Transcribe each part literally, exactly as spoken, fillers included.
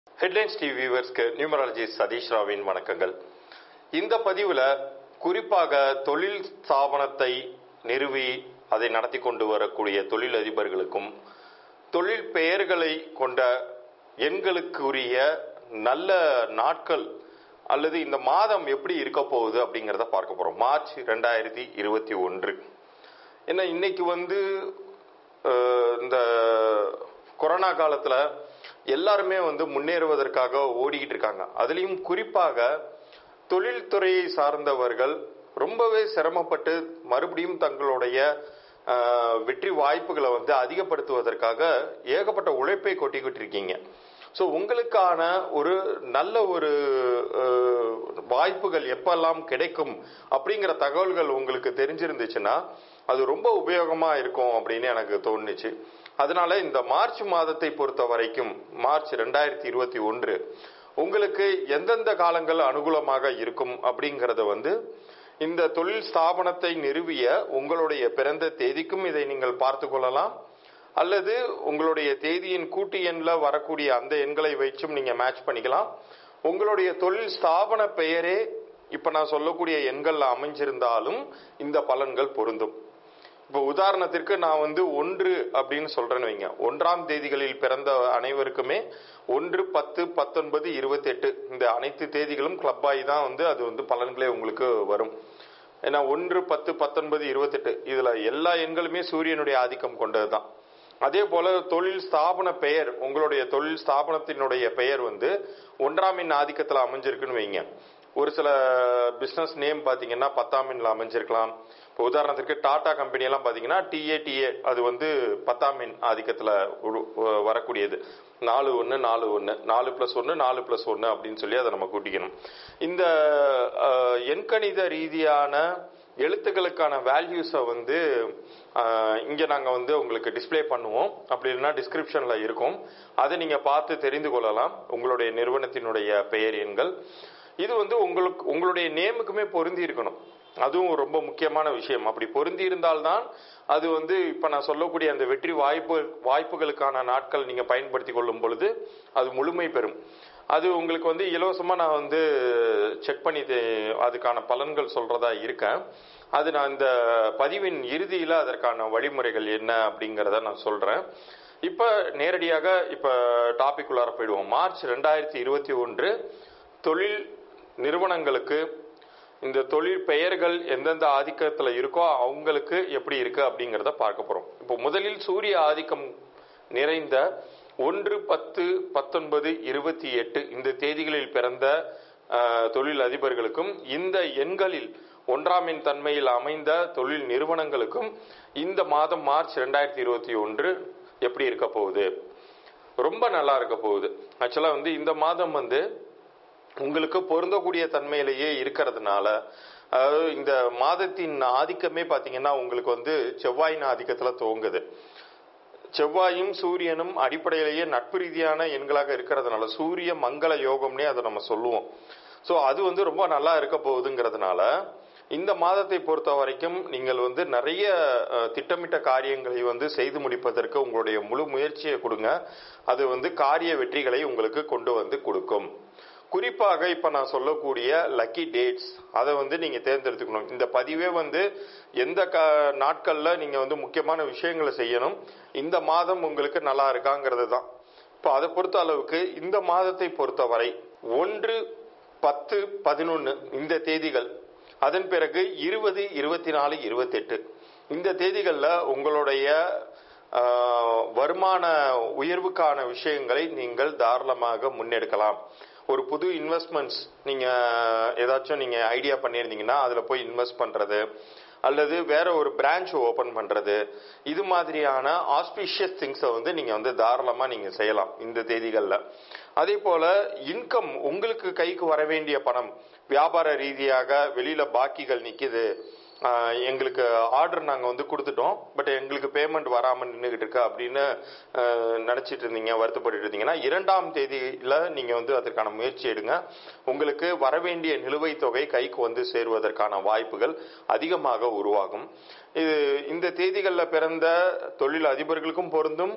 Headlines TV வியூவர்ஸ்க்கு numerologist Satish ராவின் வணக்கங்கள். இந்த பதிவில் குறிப்பாக தொழில் ஸ்தாபனத்தை நிறுவி அதை நடத்தி கொண்டு வரக்கூடிய தொழில் அதிபர்களுக்கும் தொழில் பெயர்களை கொண்ட எண்களுக்குரிய நல்ல நாட்கள் அல்லது இந்த மாதம் எப்படி இருக்க போகுது அப்படிங்கிறத பார்க்க போகிறோம். மார்ச் ரெண்டாயிரத்தி இருபத்தி ஒன்று ஏன்னா இன்னைக்கு வந்து இந்த கொரோனா காலத்தில் எல்லாருமே வந்து முன்னேறுவதற்காக ஓடிக்கிட்டு இருக்காங்க. அதுலேயும் குறிப்பாக தொழில்துறையை சார்ந்தவர்கள் ரொம்பவே சிரமப்பட்டு மறுபடியும் தங்களுடைய வெற்றி வாய்ப்புகளை வந்து அதிகப்படுத்துவதற்காக ஏகப்பட்ட உழைப்பை கொட்டிக்கிட்டு இருக்கீங்க. ஸோ உங்களுக்கான ஒரு நல்ல ஒரு வாய்ப்புகள் எப்பெல்லாம் கிடைக்கும் அப்படிங்கிற தகவல்கள் உங்களுக்கு தெரிஞ்சிருந்துச்சுன்னா அது ரொம்ப உபயோகமாக இருக்கும் அப்படின்னு எனக்கு தோணுச்சு. அதனால இந்த மார்ச் மாதத்தை பொறுத்த வரைக்கும் மார்ச் ரெண்டாயிரத்தி இருபத்தி ஒன்று உங்களுக்கு எந்தெந்த காலங்கள் அனுகூலமாக இருக்கும் அப்படிங்கிறத வந்து இந்த தொழில் ஸ்தாபனத்தை நிறுவிய உங்களுடைய பிறந்த தேதிக்கும் இதை நீங்கள் பார்த்து கொள்ளலாம். அல்லது உங்களுடைய தேதியின் கூட்டு எண்ணில் வரக்கூடிய அந்த எண்களை வச்சும் நீங்க மேட்ச் பண்ணிக்கலாம். உங்களுடைய தொழில் ஸ்தாபன பெயரே இப்ப நான் சொல்லக்கூடிய எண்கள்ல அமைஞ்சிருந்தாலும் இந்த பலன்கள் பொருந்தும். இப்போ உதாரணத்திற்கு நான் வந்து ஒன்று அப்படின்னு சொல்றேன்னு வைங்க. ஒன்றாம் தேதிகளில் பிறந்த அனைவருக்குமே ஒன்று பத்து பத்தொன்பது இருபத்தி எட்டு இந்த அனைத்து தேதிகளும் கிளப் ஆகி தான் வந்து அது வந்து பலன்களே உங்களுக்கு வரும். ஏன்னா ஒன்று பத்து பத்தொன்பது இருபத்தி எட்டு இதுல எல்லா எண்களுமே சூரியனுடைய ஆதிக்கம் கொண்டது தான். அதே போல தொழில் ஸ்தாபன பெயர் உங்களுடைய தொழில் ஸ்தாபனத்தினுடைய பெயர் வந்து ஒன்றாம் எண் ஆதிக்கத்தில் அமைஞ்சிருக்குன்னு வைங்க. ஒரு சில பிசினஸ் நேம் பாத்தீங்கன்னா பத்தாம் எண்ணில் அமைஞ்சிருக்கலாம். இப்போ உதாரணத்துக்கு டாடா கம்பெனி எல்லாம் பாத்தீங்கன்னா டிஏ டிஏ அது வந்து பத்தாம் எண் ஆதிக்கத்துல வரக்கூடியது. நாலு ஒன்று நாலு ஒன்று நாலு பிளஸ் ஒன்று நாலு பிளஸ் ஒன்று அப்படின்னு சொல்லி அதை நம்ம கூட்டிக்கணும். இந்த எண்கணித ரீதியான எழுத்துக்களுக்கான வேல்யூஸை வந்து இங்க நாங்க வந்து உங்களுக்கு டிஸ்பிளே பண்ணுவோம். அப்படி இல்லைன்னா டிஸ்கிரிப்ஷன்ல இருக்கும், அதை நீங்க பார்த்து தெரிந்து கொள்ளலாம். உங்களுடைய நிறுவனத்தினுடைய பெயர் எண்கள் இது வந்து உங்களுக்கு உங்களுடைய நேமுக்குமே பொருந்தி இருக்கணும். அதுவும் ரொம்ப முக்கியமான விஷயம். அப்படி பொருந்தி இருந்தால்தான் அது வந்து இப்ப நான் சொல்லக்கூடிய அந்த வெற்றி வாய்ப்பு வாய்ப்புகளுக்கான நாட்கள் நீங்க பயன்படுத்தி கொள்ளும் பொழுது அது முழுமை பெறும். அது உங்களுக்கு வந்து இலவசமா நான் வந்து செக் பண்ணி அதுக்கான பலன்கள் சொல்றதா இருக்கேன். அது நான் இந்த பதிவின் இறுதியில அதற்கான வழிமுறைகள் என்ன அப்படிங்கிறத நான் சொல்றேன். இப்ப நேரடியாக இப்ப டாபிக் உள்ளார போயிடுவோம். மார்ச் ரெண்டாயிரத்தி இருபத்தி ஒன்று தொழில் நிறுவனங்களுக்கு இந்த தொழில் பெயர்கள் எந்தெந்த ஆதிக்கத்துல இருக்கோ அவங்களுக்கு எப்படி இருக்கு அப்படிங்கிறத பார்க்க போறோம். இப்போ முதலில் சூரிய ஆதிக்கம் நிறைந்த ஒன்று பத்து பத்தொன்பது இருபத்தி எட்டு இந்த தேதிகளில் பிறந்த தொழில் அதிபர்களுக்கும் இந்த எண்களில் ஒன்றாம் எண் தன்மையில் அமைந்த தொழில் நிறுவனங்களுக்கும் இந்த மாதம் மார்ச் ரெண்டாயிரத்தி இருபத்தி ஒன்று எப்படி இருக்க போகுது? ரொம்ப நல்லா இருக்க போகுது. ஆக்சுவலா வந்து இந்த மாதம் வந்து உங்களுக்கு பொருந்தக்கூடிய தன்மையிலேயே இருக்கிறதுனால, அதாவது இந்த மாதத்தின் ஆதிக்கமே பாத்தீங்கன்னா உங்களுக்கு வந்து செவ்வாயின் ஆதிக்கத்துல துவங்குது. செவ்வாயும் சூரியனும் அடிப்படையிலேயே நட்பு ரீதியான எண்களாக இருக்கிறதுனால சூரிய மங்கள யோகம்னே அதை நம்ம சொல்லுவோம். ஸோ அது வந்து ரொம்ப நல்லா இருக்க போகுதுங்கிறதுனால இந்த மாதத்தை பொறுத்த வரைக்கும் நீங்கள் வந்து நிறைய திட்டமிட்ட காரியங்களை வந்து செய்து முடிப்பதற்கு உங்களுடைய முழு முயற்சியை கொடுங்க. அது வந்து காரிய வெற்றிகளை உங்களுக்கு கொண்டு வந்து கொடுக்கும். குறிப்பாக இப்ப நான் சொல்லக்கூடிய லக்கி டேட்ஸ் அதை வந்து நீங்க தேர்ந்தெடுத்துக்கணும். இந்த பதிவே வந்து எந்த நாட்கள்ல நீங்க வந்து முக்கியமான விஷயங்களை செய்யணும், இந்த மாதம் உங்களுக்கு நல்லா இருக்காங்கிறது தான். இப்போ அதை பொறுத்த அளவுக்கு இந்த மாதத்தை பொறுத்தவரை ஒன்று பத்து பதினொன்னு இந்த தேதிகள், அதன் பிறகு இருபது இருபத்தி நாலு இருபத்தி எட்டு இந்த தேதிகள்ல உங்களுடைய வருமான உயர்வுக்கான விஷயங்களை நீங்கள் தாராளமாக முன்னெடுக்கலாம். ஒரு புது இன்வெஸ்ட்மெண்ட்ஸ் நீங்க ஏதாச்சும் நீங்க ஐடியா பண்ணியிருந்தீங்கன்னா அதுல போய் இன்வெஸ்ட் பண்றது அல்லது வேற ஒரு பிரான்ச் ஓபன் பண்றது, இது மாதிரியான ஆஸ்பிஷியஸ் திங்ஸை வந்து நீங்க வந்து தாராளமா நீங்க செய்யலாம் இந்த தேதிகள்ல. அதே போல இன்கம் உங்களுக்கு கைக்கு வர வேண்டிய பணம், வியாபார ரீதியாக வெளியில பாக்கிகள் நிக்குது, எங்களுக்கு ஆர்டர் நாங்க வந்து கொடுத்துட்டோம் பட் எங்களுக்கு பேமெண்ட் வராம நின்றுகிட்டு இருக்கு அப்படின்னு நினைச்சிட்டு இருந்தீங்க, வருத்தப்பட்டு இருந்தீங்கன்னா இரண்டாம் தேதியில நீங்க வந்து அதற்கான முயற்சி எடுங்க. உங்களுக்கு வரவேண்டிய நிலுவைத் தொகை கைக்கு வந்து சேருவதற்கான வாய்ப்புகள் அதிகமாக உருவாகும். இது இந்த தேதிகளில் பிறந்த தொழில் அதிபர்களுக்கும் பொருந்தும்,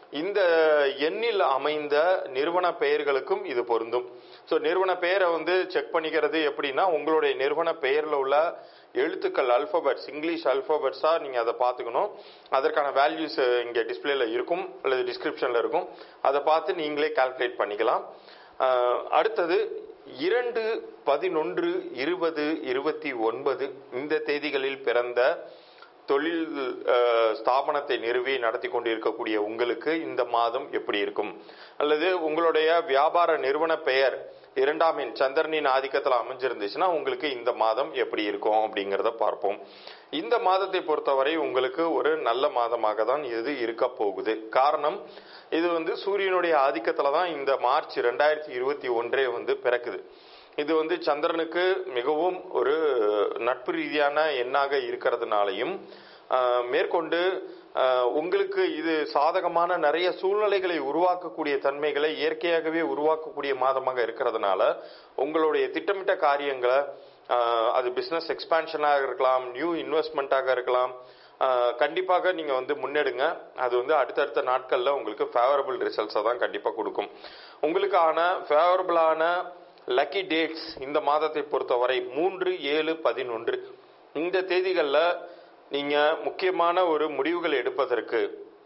இந்த எண்ணில் அமைந்த நிறுவன பெயர்களுக்கும் இது பொருந்தும். ஸோ நிறுவன பெயரை வந்து செக் பண்ணிக்கிறது எப்படின்னா, உங்களுடைய நிறுவன பெயரில் உள்ள எழுத்துக்கள் அல்பபெட்ஸ், இங்கிலீஷ் அல்பபெட்ஸா நீங்க அதை பார்த்துக்கணும். அதற்கான வேல்யூஸ் இங்கே டிஸ்பிளேல இருக்கும் அல்லது டிஸ்கிரிப்ஷன்ல இருக்கும். அதை பார்த்து நீங்களே கால்குலேட் பண்ணிக்கலாம். அடுத்தது இரண்டு பதினொன்று இருபது இருபத்தி ஒன்பது இந்த தேதிகளில் பிறந்த தொழில் ஸ்தாபனத்தை நிறுவி நடத்தி கொண்டிருக்கக்கூடிய உங்களுக்கு இந்த மாதம் எப்படி இருக்கும், அல்லது உங்களுடைய வியாபார நிறுவன பெயர் இரண்டாம் எண் சந்திரனின் ஆதிக்கத்தில் அமைஞ்சிருந்துச்சுன்னா உங்களுக்கு இந்த மாதம் எப்படி இருக்கும் அப்படிங்கிறத பார்ப்போம். இந்த மாதத்தை பொறுத்தவரை உங்களுக்கு ஒரு நல்ல மாதமாக தான் இது இருக்க போகுது. காரணம், இது வந்து சூரியனுடைய ஆதிக்கத்துல தான் இந்த மார்ச் ரெண்டாயிரத்தி இருபத்தி ஒன்றே வந்து பிறக்குது. இது வந்து சந்திரனுக்கு மிகவும் ஒரு நட்பு ரீதியான எண்ணாக இருக்கிறதுனாலையும் மேற்கொண்டு உங்களுக்கு இது சாதகமான நிறைய சூழ்நிலைகளை உருவாக்கக்கூடிய தன்மைகளை இயற்கையாகவே உருவாக்கக்கூடிய மாதமாக இருக்கிறதுனால உங்களுடைய திட்டமிட்ட காரியங்களை, அது பிசினஸ் எக்ஸ்பான்ஷனாக இருக்கலாம், நியூ இன்வெஸ்ட்மெண்ட்டாக இருக்கலாம், கண்டிப்பாக நீங்க வந்து முன்னெடுங்க. அது வந்து அடுத்தடுத்த நாட்கள்ல உங்களுக்கு ஃபேவரபிள் ரிசல்ட்ஸை தான் கண்டிப்பா கொடுக்கும். உங்களுக்கான ஃபேவரபிளான லக்கி டேட்ஸ் இந்த மாதத்தை பொறுத்தவரை மூன்று ஏழு பதினொன்று இந்த தேதிகளில் நீங்க முக்கியமான ஒரு முடிவுகள் எடுப்பதற்கு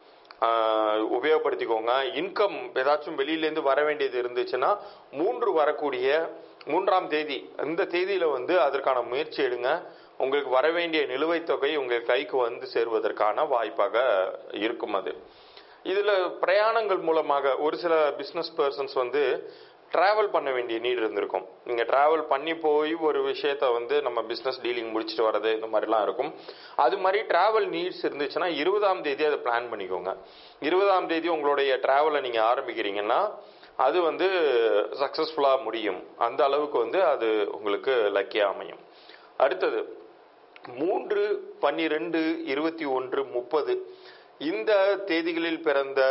உபயோகப்படுத்திக்கோங்க. இன்கம் ஏதாச்சும் வெளியிலேருந்து வர வேண்டியது இருந்துச்சுன்னா மூன்று வரக்கூடிய மூன்றாம் தேதி இந்த தேதியில வந்து அதற்கான முயற்சி எடுங்க. உங்களுக்கு வர வேண்டிய நிலுவைத் தொகை உங்கள் கைக்கு வந்து சேருவதற்கான வாய்ப்பாக இருக்கும். அது இதுல பிரயாணங்கள் மூலமாக ஒரு சில பிசினஸ் பர்சன்ஸ் வந்து டிராவல் பண்ண வேண்டிய நீட் இருந்திருக்கும். நீங்க டிராவல் பண்ணி போய் ஒரு விஷயத்த வந்து நம்ம பிசினஸ் டீலிங் முடிச்சுட்டு வர்றது இந்த மாதிரிலாம் இருக்கும். அது மாதிரி டிராவல் நீட்ஸ் இருந்துச்சுன்னா இருபதாம் தேதி அதை பிளான் பண்ணிக்கோங்க. இருபதாம் தேதி உங்களுடைய டிராவலை நீங்க ஆரம்பிக்கிறீங்கன்னா அது வந்து சக்சஸ்ஃபுல்லா முடியும். அந்த அளவுக்கு வந்து அது உங்களுக்கு லக்கியா அமையும். அடுத்தது மூன்று பன்னிரெண்டு இருபத்தி ஒன்று முப்பது இந்த தேதிகளில் பிறந்த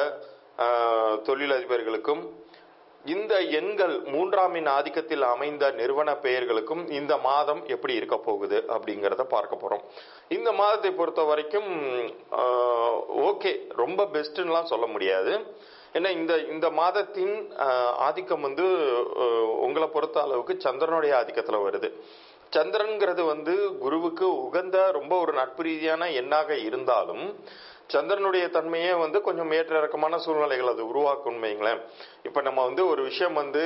தொழிலதிபர்களுக்கும் இந்த எண்கள் மூன்றாம் எண் ஆதிக்கத்தில் அமைந்த நிறுவன பெயர்களுக்கும் இந்த மாதம் எப்படி இருக்க போகுது அப்படிங்கிறத பார்க்க போறோம். இந்த மாதத்தை பொறுத்த வரைக்கும் ஓகே, ரொம்ப பெஸ்ட்லாம் சொல்ல முடியாது. ஏன்னா இந்த இந்த மாதத்தின் ஆதிக்கம் வந்து உங்களை பொறுத்த அளவுக்கு சந்திரனுடைய ஆதிக்கத்துல வருது. சந்திரன்கிறது வந்து குருவுக்கு உகந்த ரொம்ப ஒரு நட்பு ரீதியான எண்ணாக இருந்தாலும் சந்திரனுடைய தன்மையே வந்து கொஞ்சம் ஏற்ற இறக்கமான சூழ்நிலைகள் அது உருவாக்கும் வைங்களேன். இப்ப நம்ம வந்து ஒரு விஷயம் வந்து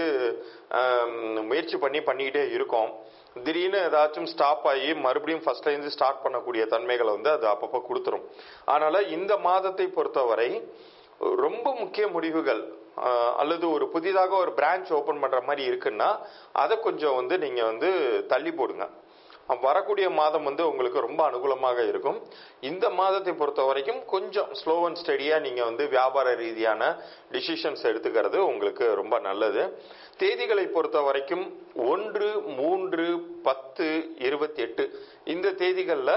முயற்சி பண்ணி பண்ணிக்கிட்டே இருக்கோம், திடீர்னு ஏதாச்சும் ஸ்டாப் ஆகி மறுபடியும் ஃபர்ஸ்ட்ல இருந்து ஸ்டார்ட் பண்ணக்கூடிய தன்மைகளை வந்து அது அப்பப்போ கொடுத்துரும். அதனால இந்த மாதத்தை பொறுத்தவரை ரொம்ப முக்கிய முடிவுகள் அல்லது ஒரு புதிதாக ஒரு பிரான்ச் ஓபன் பண்ற மாதிரி இருக்குன்னா அதை கொஞ்சம் வந்து நீங்க வந்து தள்ளி போடுங்க. வரக்கூடிய மாதம் வந்து உங்களுக்கு ரொம்ப அனுகூலமாக இருக்கும். இந்த மாதத்தை பொறுத்த வரைக்கும் கொஞ்சம் ஸ்லோ அண்ட் ஸ்டடியா நீங்க வந்து வியாபார ரீதியான டிசிஷன்ஸ் எடுத்துக்கிறது உங்களுக்கு ரொம்ப நல்லது. தேதிகளை பொறுத்த வரைக்கும் ஒன்று மூன்று பத்து இருபத்தி எட்டு இந்த தேதிகள்ல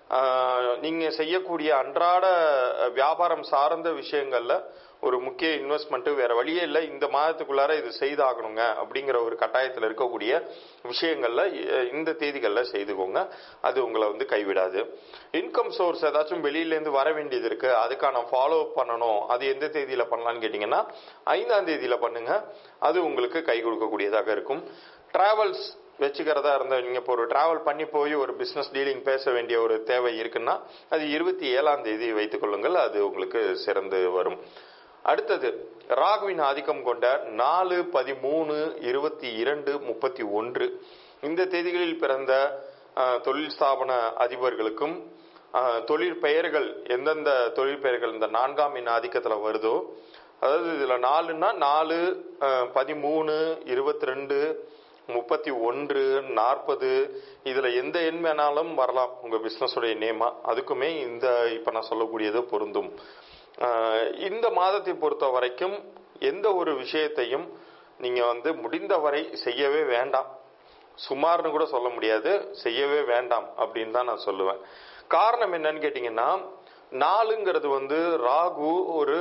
நீங்க செய்யக்கூடிய அன்றாட வியாபாரம் சார்ந்த விஷயங்கள்ல ஒரு முக்கிய இன்வெஸ்ட்மெண்ட் வேற வழியே இல்லை, இந்த மாதத்துக்குள்ளார இது செய்தாகணுங்க அப்படிங்கிற ஒரு கட்டாயத்தில் இருக்கக்கூடிய விஷயங்கள்ல இந்த தேதிகள்ல செய்துக்கோங்க. அது உங்களை வந்து கைவிடாது. இன்கம் சோர்ஸ் ஏதாச்சும் வெளியிலேருந்து வர வேண்டியது இருக்கு, அதுக்கான ஃபாலோ அப் பண்ணணும், அது எந்த தேதியில பண்ணலான்னு கேட்டீங்கன்னா ஐந்தாம் தேதியில பண்ணுங்க. அது உங்களுக்கு கை கொடுக்கக்கூடியதாக இருக்கும். டிராவல்ஸ் வச்சுக்கிறதா இருந்தா நீங்க இப்போ ஒரு டிராவல் பண்ணி போய் ஒரு பிசினஸ் டீலிங் பேச வேண்டிய ஒரு தேவை இருக்குன்னா அது இருபத்தி ஏழாம் தேதி வைத்துக் கொள்ளுங்கள், அது உங்களுக்கு சிறந்து வரும். அடுத்தது ராகுவின் ஆதிக்கம் கொண்ட நாலு பதிமூணு இருபத்தி இரண்டு முப்பத்தி ஒன்று இந்த தேதிகளில் பிறந்த தொழில் ஸ்தாபன அதிபர்களுக்கும் தொழில் பெயர்கள் எந்தெந்த தொழில் பெயர்கள் இந்த நான்காம் எண் ஆதிக்கத்துல வருதோ, அதாவது இதுல நாலுன்னா நாலு பதிமூணு இருபத்தி ரெண்டு முப்பத்தி ஒன்று நாற்பது இதுல எந்த எண் வேணாலும் வரலாம் உங்க பிசினஸ் உடைய நேமா, அதுக்குமே இந்த இப்ப நான் சொல்லக்கூடியது பொருந்தும். இந்த மாதத்தை பொறுத்த வரைக்கும் எந்த ஒரு விஷயத்தையும் நீங்க வந்து முடிந்தவரை செய்யவே வேண்டாம். சுமார்னு கூட சொல்ல முடியாது, செய்யவே வேண்டாம் அப்படின்னு தான் நான் சொல்லுவேன். காரணம் என்னன்னு கேட்டீங்கன்னா, நாலுங்கிறது வந்து ராகு ஒரு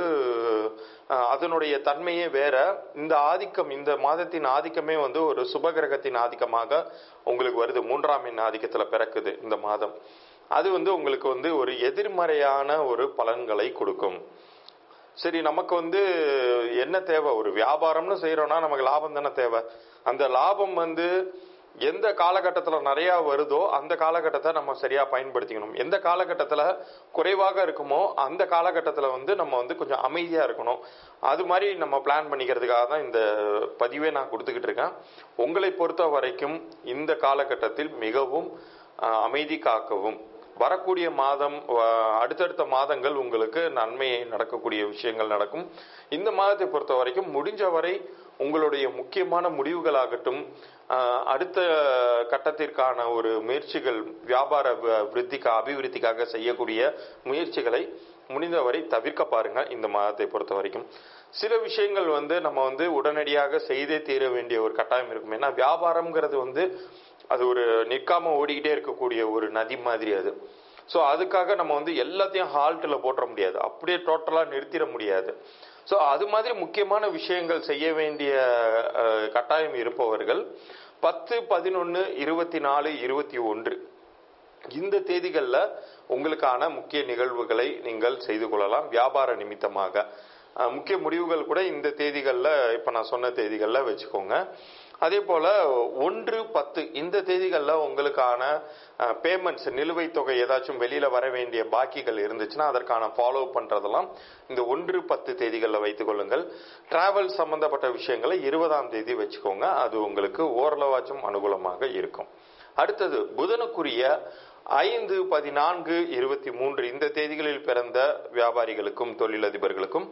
அதனுடைய தன்மையே வேற. இந்த ஆதிக்கம் இந்த மாதத்தின் ஆதிக்கமே வந்து ஒரு சுபகிரகத்தின் ஆதிக்கமாக உங்களுக்கு வருது. மூன்றாம் எண் ஆதிக்கத்துல பிறக்குது இந்த மாதம். அது வந்து உங்களுக்கு வந்து ஒரு எதிர்மறையான ஒரு பலன்களை கொடுக்கும். சரி, நமக்கு வந்து என்ன தேவை, ஒரு வியாபாரம்னு செய்யறோம்னா நமக்கு லாபம் தானே தேவை. அந்த லாபம் வந்து எந்த காலகட்டத்தில் நிறைய வருதோ அந்த காலகட்டத்தை நம்ம சரியா பயன்படுத்திக்கணும். எந்த காலகட்டத்தில் குறைவாக இருக்குமோ அந்த காலகட்டத்தில் வந்து நம்ம வந்து கொஞ்சம் அமைதியா இருக்கணும். அது மாதிரி நம்ம பிளான் பண்ணிக்கிறதுக்காக தான் இந்த பதிவே நான் கொடுத்துக்கிட்டு இருக்கேன். உங்களை பொறுத்த வரைக்கும் இந்த காலகட்டத்தில் மிகவும் அமைதி காக்கவும், வரக்கூடிய மாதம் அடுத்தடுத்த மாதங்கள் உங்களுக்கு நன்மையை நடக்கக்கூடிய விஷயங்கள் நடக்கும். இந்த மாதத்தை பொறுத்த வரைக்கும் முடிஞ்ச வரை உங்களுடைய முக்கியமான முடிவுகளாகட்டும், அடுத்த கட்டத்திற்கான ஒரு முயற்சிகள், வியாபார விருத்திக்காக அபிவிருத்திக்காக செய்யக்கூடிய முயற்சிகளை முடிந்தவரை தவிர்க்க பாருங்க. இந்த மாதத்தை பொறுத்த வரைக்கும் சில விஷயங்கள் வந்து நம்ம வந்து உடனடியாக செய்தே தீர வேண்டிய ஒரு கட்டாயம் இருக்கும். ஏன்னா வியாபாரம்ங்கிறது வந்து அது ஒரு நிற்காம ஓடிக்கிட்டே இருக்கக்கூடிய ஒரு நதி மாதிரி அது. ஸோ அதுக்காக நம்ம வந்து எல்லாத்தையும் ஹால்ட்டில் போட்டுற முடியாது, அப்படியே டோட்டலாக நிறுத்திட முடியாது. ஸோ அது மாதிரி முக்கியமான விஷயங்கள் செய்ய வேண்டிய கட்டாயம் இருப்பவர்கள் பத்து பதினொன்று இருபத்தி நாலு இருபத்தி ஒன்று இந்த தேதிகளில் உங்களுக்கான முக்கிய நிகழ்வுகளை நீங்கள் செய்து கொள்ளலாம். வியாபார நிமித்தமாக முக்கிய முடிவுகள் கூட இந்த தேதிகளில், இப்போ நான் சொன்ன தேதிகளில் வச்சுக்கோங்க. அதே போல ஒன்று பத்து இந்த தேதிகளில் உங்களுக்கான பேமெண்ட்ஸ், நிலுவைத் தொகை ஏதாச்சும் வெளியில வர வேண்டிய பாக்கிகள் இருந்துச்சுன்னா அதற்கான ஃபாலோ பண்றதெல்லாம் இந்த ஒன்று பத்து தேதிகளில் வைத்துக் கொள்ளுங்கள். டிராவல் சம்பந்தப்பட்ட விஷயங்களை இருபதாம் தேதி வச்சுக்கோங்க, அது உங்களுக்கு ஓரளவாச்சும் அனுகூலமாக இருக்கும். அடுத்தது புதனுக்குரிய ஐந்து பதினான்கு இருபத்தி மூன்று இந்த தேதிகளில் பிறந்த வியாபாரிகளுக்கும் தொழிலதிபர்களுக்கும்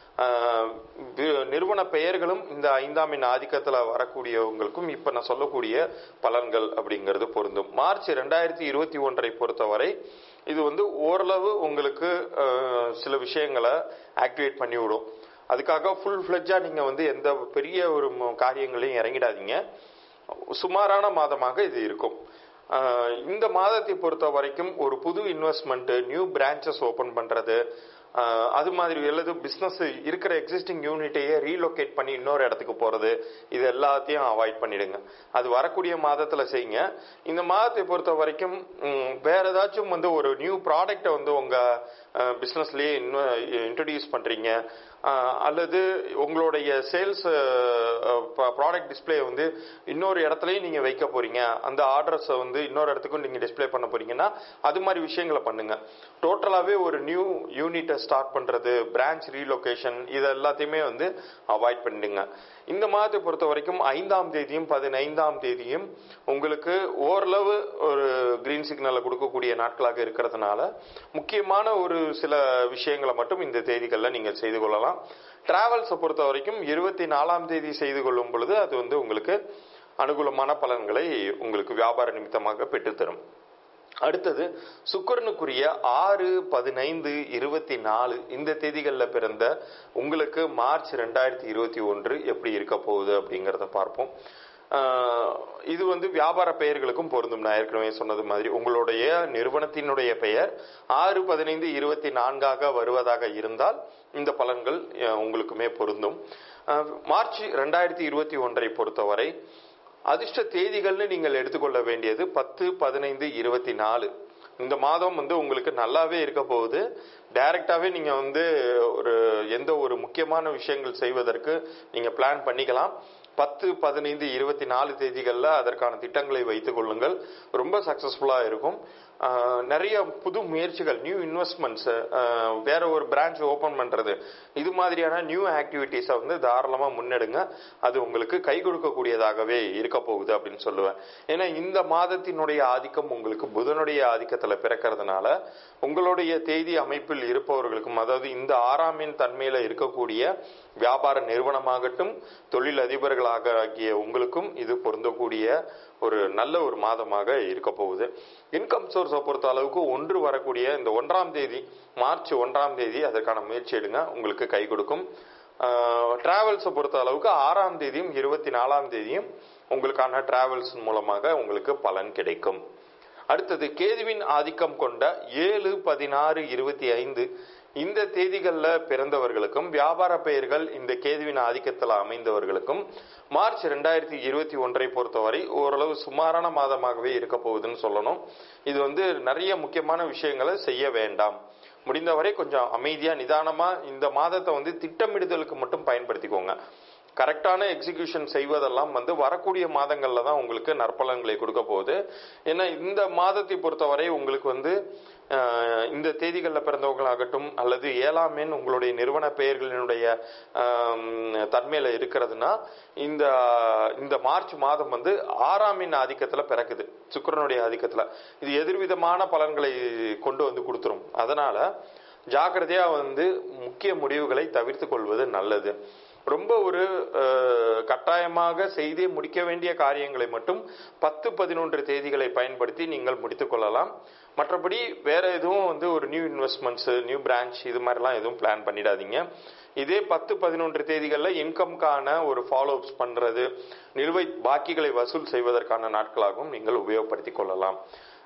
நிறுவன பெயர்களும் இந்த ஐந்தாம் எண் ஆதிக்கத்தில் வரக்கூடியவங்களுக்கும் இப்ப நான் சொல்லக்கூடிய பலன்கள் அப்படிங்கிறது பொருந்தும். மார்ச் ரெண்டாயிரத்தி இருபத்தி ஒன்றை பொறுத்தவரை இது வந்து ஓரளவு உங்களுக்கு சில விஷயங்களை ஆக்டிவேட் பண்ணி விடும். அதுக்காக ஃபுல் ஃபிளட்ஜா நீங்க வந்து எந்த பெரிய ஒரு காரியங்களையும் இறங்கிடாதீங்க. சுமாரான மாதமாக இது இருக்கும். இந்த மாதத்தை பொறுத்த வரைக்கும் ஒரு புது இன்வெஸ்ட்மெண்ட், நியூ பிரான்ச்சஸ் ஓபன் பண்றது, அது மாதிரி எல்லாது பிசினஸ் இருக்கிற எக்ஸிஸ்டிங் யூனிட்டையே ரீலோகேட் பண்ணி இன்னொரு இடத்துக்கு போறது, இது எல்லாத்தையும் அவாய்ட் பண்ணிடுங்க. அது வரக்கூடிய மாதத்துல செய்யுங்க. இந்த மாதத்தை பொறுத்த வரைக்கும் வேற ஏதாச்சும் வந்து ஒரு நியூ ப்ராடக்டை வந்து உங்க பிசினஸ்லயே இன்ட்ரடியூஸ் பண்றீங்க, அல்லது உங்களுடைய சேல்ஸ் ப்ராடக்ட் டிஸ்பிளே வந்து இன்னொரு இடத்துலயும் நீங்க வைக்க போறீங்க, அந்த ஆர்டர்ஸை வந்து இன்னொரு இடத்துக்கும் நீங்க டிஸ்பிளே பண்ண போறீங்கன்னா அது மாதிரி விஷயங்களை பண்ணுங்க. டோட்டலாவே ஒரு நியூ யூனிட்டை ஸ்டார்ட் பண்றது, பிரான்ச் ரீலொகேஷன், இது எல்லாத்தையுமே வந்து அவாய்ட் பண்ணிடுங்க. இந்த மாதத்தை பொறுத்த வரைக்கும் ஐந்தாம் தேதியும் பதினைந்தாம் தேதியும் உங்களுக்கு ஓரளவு ஒரு கிரீன் சிக்னலை கொடுக்கக்கூடிய நாட்களாக இருக்கிறதுனால முக்கியமான ஒரு சில விஷயங்களை மட்டும் இந்த தேதிகளில் நீங்கள் செய்து கொள்ளலாம். டிராவல்ஸை பொறுத்த வரைக்கும் இருபத்தி நாலாம் தேதி செய்து கொள்ளும் பொழுது அது வந்து உங்களுக்கு அனுகூலமான பலன்களை உங்களுக்கு வியாபார நிமித்தமாக பெற்றுத்தரும். அடுத்தது சுக்கிரனுக்குரிய ஆறு பதினைந்து இருபத்தி நாலு இந்த தேதிகளில் பிறந்த உங்களுக்கு மார்ச் ரெண்டாயிரத்தி இருபத்தி ஒன்று எப்படி இருக்க போகுது அப்படிங்கிறத பார்ப்போம். இது வந்து வியாபார பெயர்களுக்கும் பொருந்தும். நான் ஏற்கனவே சொன்னது மாதிரி உங்களுடைய நிறுவனத்தினுடைய பெயர் ஆறு பதினைந்து இருபத்தி நான்காக வருவதாக இருந்தால் இந்த பலன்கள் உங்களுக்குமே பொருந்தும். மார்ச் ரெண்டாயிரத்தி இருபத்தி ஒன்றை பொறுத்தவரை அதிர்ஷ்ட தேதிகள்னு நீங்கள் எடுத்துக்கொள்ள வேண்டியது பத்து பதினைந்து இருபத்தி நாலு. இந்த மாதம் வந்து உங்களுக்கு நல்லாவே இருக்க போகுது. டைரக்டாவே நீங்க வந்து ஒரு எந்த ஒரு முக்கியமான விஷயங்கள் செய்வதற்கு நீங்க பிளான் பண்ணிக்கலாம். பத்து பதினைந்து இருபத்தி நாலு தேதிகளில் அதற்கான திட்டங்களை வைத்துக் கொள்ளுங்கள், ரொம்ப சக்சஸ்ஃபுல்லா இருக்கும். நிறைய புது முயற்சிகள், நியூ இன்வெஸ்ட்மெண்ட்ஸ், வேற ஒரு பிரான்ச் ஓபன் பண்றது, இது மாதிரியான நியூ ஆக்டிவிட்டிஸை வந்து தாராளமா முன்னெடுங்க. அது உங்களுக்கு கை கொடுக்கக்கூடியதாகவே இருக்க போகுது அப்படின்னு சொல்லுவேன். ஏன்னா இந்த மாதத்தினுடைய ஆதிக்கம் உங்களுக்கு புதனுடைய ஆதிக்கத்துல பிறக்கிறதுனால உங்களுடைய தேதி அமைப்பில் இருப்பவர்களுக்கும், அதாவது இந்த ஆறாம் எண் தன்மையில இருக்கக்கூடிய வியாபார நிறுவனமாகட்டும் தொழில் அதிபர்களாக ஆகிய உங்களுக்கும் இது பொருந்தக்கூடிய ஒரு நல்ல ஒரு மாதமாக இருக்க போகுது. இன்கம் சோர்ஸை பொறுத்த அளவுக்கு ஒன்று வரக்கூடிய இந்த ஒன்றாம் தேதி, மார்ச் ஒன்றாம் தேதி அதற்கான முயற்சி எடுங்க, உங்களுக்கு கை கொடுக்கும். டிராவல்ஸை பொறுத்த அளவுக்கு ஆறாம் தேதியும் இருபத்தி நாலாம் தேதியும் உங்களுக்கான டிராவல்ஸ் மூலமாக உங்களுக்கு பலன் கிடைக்கும். அடுத்தது கேதுவின் ஆதிக்கம் கொண்ட ஏழு பதினாறு இருபத்தி ஐந்து இந்த தேதிகளில் பிறந்தவர்களுக்கும் வியாபார பெயர்கள் இந்த கேதுவின் ஆதிக்கத்தில் அமைந்தவர்களுக்கும் மார்ச் ரெண்டாயிரத்தி இருபத்தி ஒன்றை பொறுத்தவரை ஓரளவு சுமாரான மாதமாகவே இருக்க போகுதுன்னு சொல்லணும். இது வந்து நிறைய முக்கியமான விஷயங்களை செய்ய வேண்டாம். முடிந்தவரை கொஞ்சம் அமைதியா நிதானமா இந்த மாதத்தை வந்து திட்டமிடுதலுக்கு மட்டும் பயன்படுத்திக்கோங்க. கரெக்டான எக்ஸிகியூஷன் செய்வதெல்லாம் வந்து வரக்கூடிய மாதங்கள்ல தான் உங்களுக்கு நற்பலன்களை கொடுக்க போகுது. ஏன்னா இந்த மாதத்தை பொறுத்தவரை உங்களுக்கு வந்து இந்த தேதிகளில் பிறந்தவங்களாகட்டும் அல்லது ஏழாம் எண் உங்களுடைய நிறுவன பெயர்களினுடைய தன்மையில இருக்கிறதுனா இந்த இந்த மார்ச் மாதம் வந்து ஆறாம் எண் ஆதிக்கத்துல பிறக்குது, சுக்கிரனுடைய ஆதிக்கத்துல. இது எதிர்விதமான பலன்களை கொண்டு வந்து கொடுத்துரும். அதனால ஜாக்கிரதையா வந்து முக்கிய முடிவுகளை தவிர்த்து கொள்வது நல்லது. ரொம்ப ஒரு கட்டாயமாக செய்தே முடிக்க வேண்டிய காரியங்களை மட்டும் பத்து பதினொன்று தேதிகளை பயன்படுத்தி நீங்கள் முடித்துக் கொள்ளலாம். மற்றபடி வேற எதுவும் வந்து ஒரு நியூ இன்வெஸ்ட்மெண்ட்ஸ், நியூ பிரான்ச் இது மாதிரிலாம் எதுவும் பிளான் பண்ணிடாதீங்க. இதே பத்து பதினொன்று தேதிகளில் இன்கம்கான ஒரு ஃபாலோ அப்ஸ் பண்றது, நிலுவை பாக்கிகளை வசூல் செய்வதற்கான நாட்களாகவும் நீங்கள் உபயோகப்படுத்திக் கொள்ளலாம்.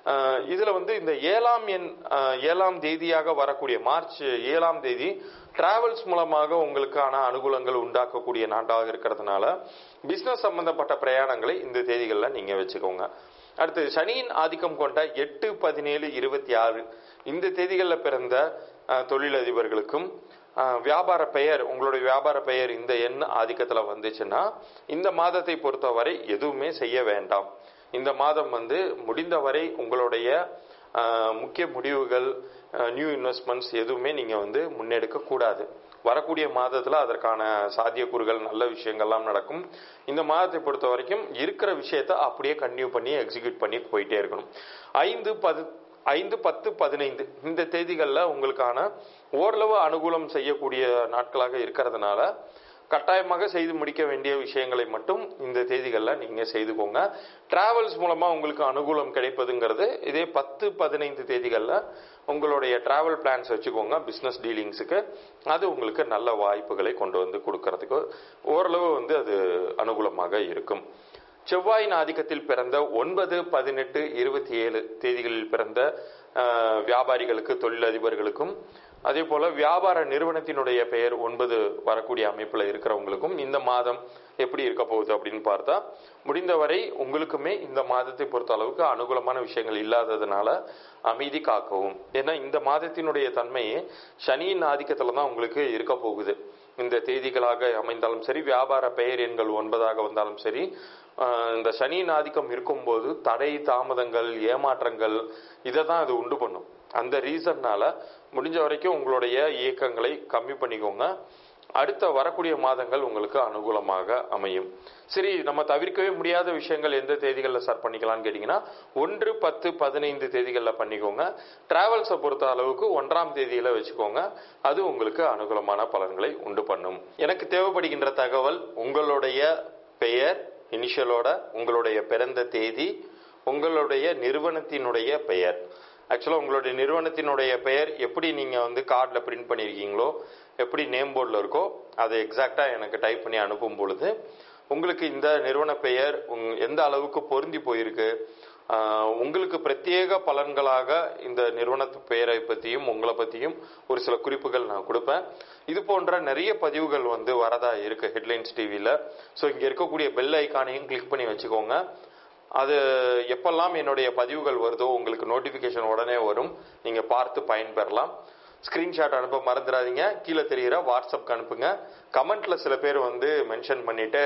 இதுல வந்து இந்த ஏழாம் எண் ஏழாம் தேதியாக வரக்கூடிய மார்ச் ஏழாம் தேதி டிராவல்ஸ் மூலமாக உங்களுக்கான அனுகூலங்கள் உண்டாக்கக்கூடிய நாட்டாக இருக்கிறதுனால பிசினஸ் சம்பந்தப்பட்ட பிரயாணங்களை இந்த தேதிகளில் நீங்க வச்சுக்கோங்க. அடுத்து சனியின் ஆதிக்கம் கொண்ட எட்டு பதினேழு இருபத்தி ஆறு இந்த தேதிகளில் பிறந்த தொழிலதிபர்களுக்கும் வியாபார பெயர், உங்களுடைய வியாபார பெயர் இந்த எண் ஆதிக்கத்துல வந்துச்சுன்னா இந்த மாதத்தை பொறுத்தவரை எதுவுமே செய்ய வேண்டாம். இந்த மாதம் வந்து முடிந்தவரை உங்களுடைய முக்கிய முடிவுகள், நியூ இன்வெஸ்ட்மெண்ட்ஸ் எதுவுமே நீங்க வந்து முன்னெடுக்க கூடாது. வரக்கூடிய மாதத்துல அதற்கான சாத்தியக்கூறுகள், நல்ல விஷயங்கள்லாம் நடக்கும். இந்த மாதத்தை பொறுத்த வரைக்கும் இருக்கிற விஷயத்த அப்படியே கண்டினியூ பண்ணி எக்ஸிக்யூட் பண்ணி போயிட்டே இருக்கணும். ஐந்து பது ஐந்து பத்து பதினைந்து இந்த தேதிகளில் உங்களுக்கான ஓரளவு அனுகூலம் செய்யக்கூடிய நாட்களாக இருக்கிறதுனால கட்டாயமாக செய்து முடிக்க வேண்டிய விஷயங்களை மட்டும் இந்த தேதிகளில் நீங்க செய்துக்கோங்க. டிராவல்ஸ் மூலமா உங்களுக்கு அனுகூலம் கிடைப்பதுங்கிறது இதே பத்து பதினைந்து தேதிகளில் உங்களுடைய டிராவல் பிளான்ஸ் வச்சுக்கோங்க. பிசினஸ் டீலிங்ஸுக்கு அது உங்களுக்கு நல்ல வாய்ப்புகளை கொண்டு வந்து கொடுக்கறதுக்கு ஓரளவு வந்து அது அனுகூலமாக இருக்கும். செவ்வாயின் ஆதிக்கத்தில் பிறந்த ஒன்பது பதினெட்டு இருபத்தி ஏழு தேதிகளில் பிறந்த வியாபாரிகளுக்கு, தொழிலதிபர்களுக்கும் அதே போல வியாபார நிறுவனத்தினுடைய பெயர் ஒன்பது வரக்கூடிய அமைப்புல இருக்கிறவங்களுக்கும் இந்த மாதம் எப்படி இருக்க போகுது அப்படின்னு பார்த்தா, முடிந்தவரை உங்களுக்குமே இந்த மாதத்தை பொறுத்த அளவுக்கு அனுகூலமான விஷயங்கள் இல்லாததுனால அமைதி காக்கவும். ஏன்னா இந்த மாதத்தினுடைய தன்மையே சனியின் ஆதிக்கத்துல தான் உங்களுக்கு இருக்க போகுது. இந்த தேதிகளாக அமைந்தாலும் சரி, வியாபார பெயர் எண்கள் ஒன்பதாக வந்தாலும் சரி, இந்த சனியின் ஆதிக்கம் இருக்கும்போது தடை, தாமதங்கள், ஏமாற்றங்கள் இதை தான் அது உண்டு பண்ணும். அந்த ரீசன்னால முடிஞ்ச வரைக்கும் உங்களுடைய இயக்கங்களை கம்மி பண்ணிக்கோங்க. அடுத்த வரக்கூடிய மாதங்கள் உங்களுக்கு அனுகூலமாக அமையும். சரி, நம்ம தவிர்க்கவே முடியாத விஷயங்கள் எந்த தேதிகளில் ஸ்டார்ட் பண்ணிக்கலாம்னு கேட்டீங்கன்னா ஒன்று பத்து பதினைந்து தேதிகளில் பண்ணிக்கோங்க. டிராவல்ஸை பொறுத்த அளவுக்கு ஒன்றாம் தேதியில வச்சுக்கோங்க. அது உங்களுக்கு அனுகூலமான பலன்களை உண்டு பண்ணும். எனக்கு தேவைப்படுகின்ற தகவல் உங்களுடைய பெயர் இனிஷியலோட, உங்களுடைய பிறந்த தேதி, உங்களுடைய நிறுவனத்தினுடைய பெயர். ஆக்சுவலாக உங்களுடைய நிறுவனத்தினுடைய பெயர் எப்படி நீங்கள் வந்து கார்டில் பிரிண்ட் பண்ணியிருக்கீங்களோ, எப்படி நேம் போர்டில் இருக்கோ அதை எக்ஸாக்டாக எனக்கு டைப் பண்ணி அனுப்பும் பொழுது உங்களுக்கு இந்த நிறுவன பெயர் எந்த அளவுக்கு பொருந்தி போயிருக்கு, உங்களுக்கு பிரத்யேக பலன்களாக இந்த நிறுவனத்து பெயரை பற்றியும் உங்களை பற்றியும் ஒரு சில குறிப்புகள் நான் கொடுப்பேன். இது போன்ற நிறைய பதிவுகள் வந்து வரதா இருக்கு ஹெட்லைன்ஸ் டிவியில். ஸோ இங்கே இருக்கக்கூடிய பெல் ஐக்கானையும் கிளிக் பண்ணி வச்சுக்கோங்க. அது எப்பெல்லாம் என்னுடைய பதிவுகள் வருதோ உங்களுக்கு நோட்டிஃபிகேஷன் உடனே வரும். நீங்க பார்த்து பயன்பெறலாம். ஸ்கிரீன்ஷாட் அனுப்ப மறந்துடாதீங்க. கீழே தெரிகிற வாட்ஸ்அப்க்கு அனுப்புங்க. கமெண்ட்ல சில பேர் வந்து மென்ஷன் பண்ணிட்டு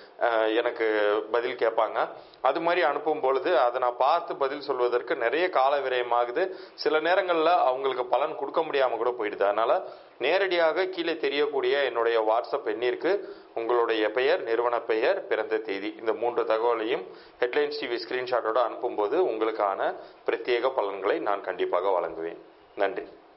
எனக்கு பதில் கேட்பாங்க. அது மாதிரி அனுப்பும் பொழுது அதை நான் பார்த்து பதில் சொல்வதற்கு நிறைய கால விரயமாகுது. சில நேரங்களில் அவங்களுக்கு பலன் கொடுக்க முடியாம கூட போயிடுது. அதனால நேரடியாக கீழே தெரியக்கூடிய என்னுடைய வாட்ஸ்அப் எண்ணிற்கு உங்களுடைய பெயர், நிறுவன பெயர், பிறந்த தேதி இந்த மூன்று தகவலையும் ஹெட்லைன்ஸ் டிவி ஸ்கிரீன்ஷாட்டோட அனுப்பும்போது உங்களுக்கான பிரத்யேக பலன்களை நான் கண்டிப்பாக வழங்குவேன். நன்றி.